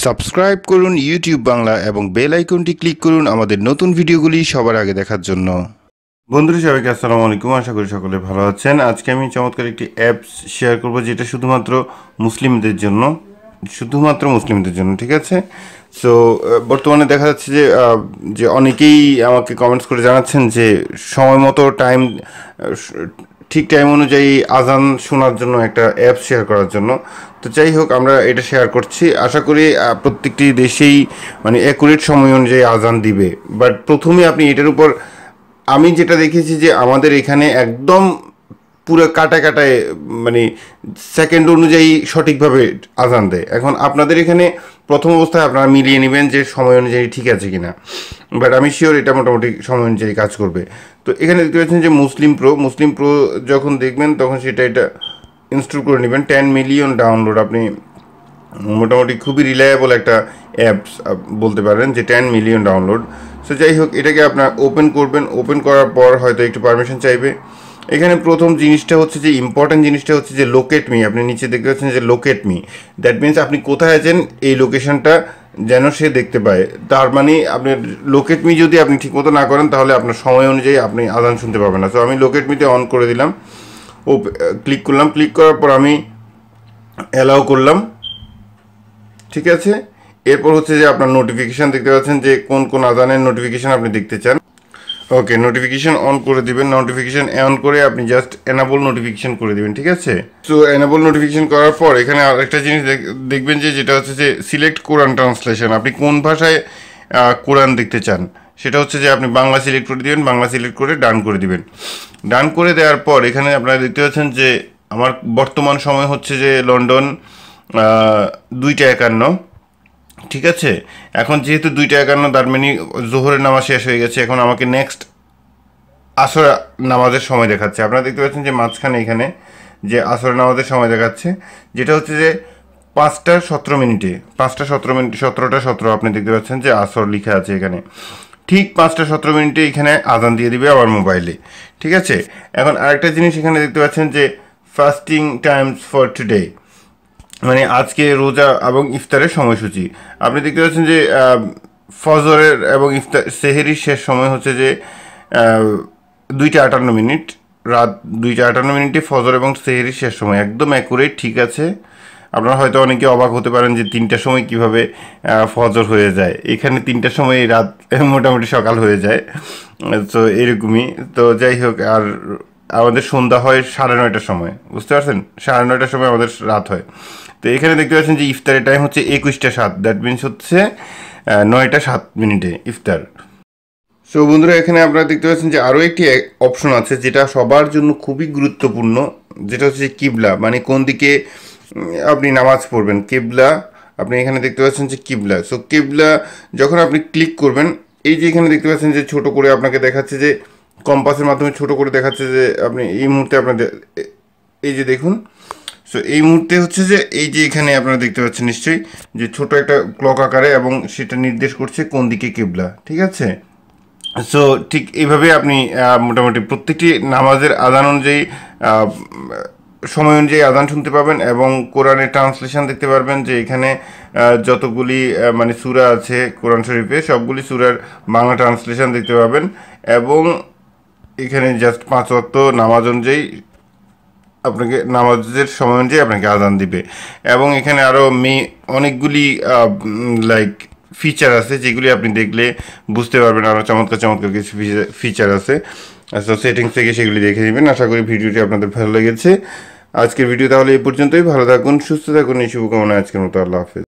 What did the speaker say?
Subscribe করুন YouTube Bangla এবং bell আইকনটি ক্লিক করুন আমাদের নতুন ভিডিওগুলি সবার আগে দেখার জন্য। বন্ধুরা সবাইকে আসসালামু আলাইকুম, আশা করি সকলে ভালো আছেন। আজকে আমি চমৎকার একটি অ্যাপস শেয়ার করব যেটা শুধুমাত্র মুসলিমদের জন্য, ঠিক আছে। সো বর্তমানে দেখা যাচ্ছে যে অনেকেই আমাকে কমেন্টস করে জানাচ্ছেন যে সময় মতো ঠিক টাইম অনুযায়ী আজান শোনার জন্য একটা অ্যাপ শেয়ার করার জন্য। তো যাই হোক, আমরা এটা শেয়ার করছি। আশা করি প্রত্যেকটি দেশেই মানে অ্যাকুরেট সময় অনুযায়ী আজান দিবে। বাট প্রথমে আপনি এটার উপর, আমি যেটা দেখেছি যে আমাদের এখানে একদম পুরো কাটায় মানে সেকেন্ড অনুযায়ী সঠিকভাবে আজান দেয়। এখন আপনাদের এখানে প্রথম অবস্থায় আপনারা মিলিয়ে নেবেন যে সময় অনুযায়ী ঠিক আছে কিনা, বাট আমি শিওর এটা মোটামুটি সময় অনুযায়ী কাজ করবে। তো এখানে দেখতে পাচ্ছেন যে মুসলিম প্রো যখন দেখবেন তখন এটা ইনস্টল করে নেবেন। 10 মিলিয়ন ডাউনলোড, আপনি মোটামুটি খুবই রিলায়েবল একটা অ্যাপস বলতে পারেন যে 10 মিলিয়ন ডাউনলোড। সো যাই হোক, এটাকে আপনার ওপেন করবেন। ওপেন করার পর হয়তো একটু পারমিশন চাইবে। এখানে প্রথম জিনিসটা হচ্ছে যে ইম্পর্টেন্ট জিনিসটা হচ্ছে যে লোকেট মি। আপনি নিচে দেখতে পাচ্ছেন যে লোকেট মি, দ্যাট মিনস আপনি কোথায় আছেন এই লোকেশনটা যেন সে দেখতে পায়। তার মানে আপনার লোকেট মি যদি আপনি ঠিকমতো না করেন তাহলে আপনার সময় অনুযায়ী আপনি আজান শুনতে পাবেন না। সো আমি লোকেট মিতে অন করে দিলাম, ক্লিক করলাম। ক্লিক করার পর আমি অ্যালাউ করলাম, ঠিক আছে। এরপর হচ্ছে যে আপনার নোটিফিকেশান দেখতে পাচ্ছেন যে কোন কোন আজানের নোটিফিকেশান আপনি দেখতে চান। ওকে, নোটিফিকেশান অন করে দিবেন। নোটিফিকেশান অন করে আপনি জাস্ট এনাবল নোটিফিকেশান করে দিবেন, ঠিক আছে। সো এনাবল নোটিফিকেশান করার পর এখানে আরেকটা জিনিস দেখবেন যে যেটা হচ্ছে যে সিলেক্ট কোরআন ট্রান্সলেশন। আপনি কোন ভাষায় কোরআন দেখতে চান সেটা হচ্ছে যে আপনি বাংলা সিলেক্ট করে দিবেন। বাংলা সিলেক্ট করে ডান করে দিবেন। ডান করে দেওয়ার পর এখানে আপনারা দেখতে পাচ্ছেন যে আমার বর্তমান সময় হচ্ছে যে লন্ডন 2টা 51, ঠিক আছে। এখন যেহেতু 2টা 51, তার মানে জোহরের নামাজ শেষ হয়ে গেছে। এখন আমাকে নেক্সট আসর নামাজের সময় দেখাচ্ছে। আপনারা দেখতে পাচ্ছেন যে মাঝখানে এখানে যে আসর নামাজের সময় দেখাচ্ছে, যেটা হচ্ছে যে 5টা 17 মিনিটে, 5টা 17 মিনিট, 17টা 17 আপনি দেখতে পাচ্ছেন যে আসর লেখা আছে এখানে। ঠিক 5টা 17 মিনিটে এখানে আজান দিয়ে দিবে আমার মোবাইলে, ঠিক আছে। এখন আরেকটা জিনিস এখানে দেখতে পাচ্ছেন যে ফাস্টিং টাইমস ফর টুডে, মানে আজকে রোজা এবং ইফতারের সময়সূচি। আপনি দেখতে পাচ্ছেন যে ফজরের এবং ইফতার সেহেরির শেষ সময় হচ্ছে যে 2টা 58 মিনিট, রাত 2টা 58 মিনিটে ফজর এবং সেহেরির শেষ সময় একদম অ্যাকুরেট, ঠিক আছে। আপনারা হয়তো অনেকে অবাক হতে পারেন যে 3টার সময় কিভাবে ফজর হয়ে যায়। এখানে 3টার সময় রাত মোটামুটি সকাল হয়ে যায়। তো এরকমই। তো যাই হোক, আর আমাদের সন্ধ্যা হয় 9:30টার সময়, বুঝতে পারছেন, 9:30টার সময় আমাদের রাত হয়। তো এখানে দেখতে পাচ্ছেন যে ইফতারের টাইম হচ্ছে 21টা 7, দ্যাট মিনস হচ্ছে 9টা 7 মিনিটে ইফতার। সো বন্ধুরা, এখানে আপনারা দেখতে পাচ্ছেন যে আরও একটি অপশন আছে যেটা সবার জন্য খুবই গুরুত্বপূর্ণ, যেটা হচ্ছে কিবলা, মানে কোন দিকে আপনি নামাজ পড়বেন। কিবলা আপনি এখানে দেখতে পাচ্ছেন যে কিবলা। সো কিবলা যখন আপনি ক্লিক করবেন, এই যে এখানে দেখতে পাচ্ছেন যে ছোট করে আপনাকে দেখাচ্ছে যে কম্পাসের মাধ্যমে ছোট করে দেখাচ্ছে যে আপনি এই মুহূর্তে আপনাদের এই যে দেখুন। সো এই মুহূর্তে হচ্ছে যে এই যে এখানে আপনারা দেখতে পাচ্ছেন নিশ্চয়ই যে ছোট একটা ক্লক আকারে, এবং সেটা নির্দেশ করছে কোন দিকে কিবলা, ঠিক আছে। সো ঠিক এইভাবে আপনি মোটামুটি প্রত্যেকটি নামাজের আজান অনুযায়ী সময় অনুযায়ী আজান শুনতে পাবেন, এবং কোরআনের ট্রান্সলেশন দেখতে পারবেন যে এখানে যতগুলি মানে সূরা আছে কোরআন শরীফে সবগুলি সূরার বাংলা ট্রান্সলেশন দেখতে পাবেন। এবং এখানে জাস্ট 5 ওয়াক্ত নামাজ অনুযায়ী আপনাকে নামাজের সময় অনুযায়ী আপনাকে আজান দিবে। এবং এখানে আরও অনেকগুলি লাইক ফিচার আছে যেগুলি আপনি দেখলে বুঝতে পারবেন। আরও চমৎকার চমৎকার কিছু ফিচার আছে। সো সেটিংস থেকে সেগুলি দেখে নেবেন। আশা করি ভিডিওটি আপনাদের ভালো লেগেছে। আজকের ভিডিও তাহলে এই পর্যন্তই। ভালো থাকুন, সুস্থ থাকুন, এই শুভকামনা। আজকের মতো আল্লাহ হাফেজ।